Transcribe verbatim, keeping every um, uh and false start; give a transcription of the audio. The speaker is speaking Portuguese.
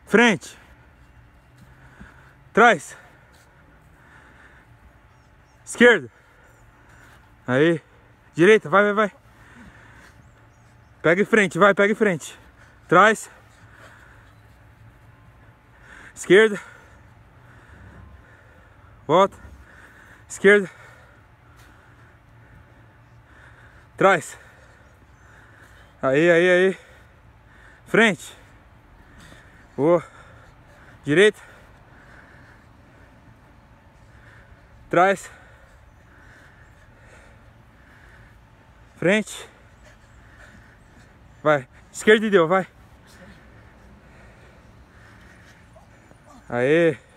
Frente. Trás. Esquerda. Aí. Direita, vai, vai, vai. Pega em frente, vai, pega em frente. Trás. Esquerda. Volta. Esquerda. Trás. Aí, aí, aí. Frente. Boa. Direita. Trás. Frente. Vai. Esquerda e deu, vai. Aê.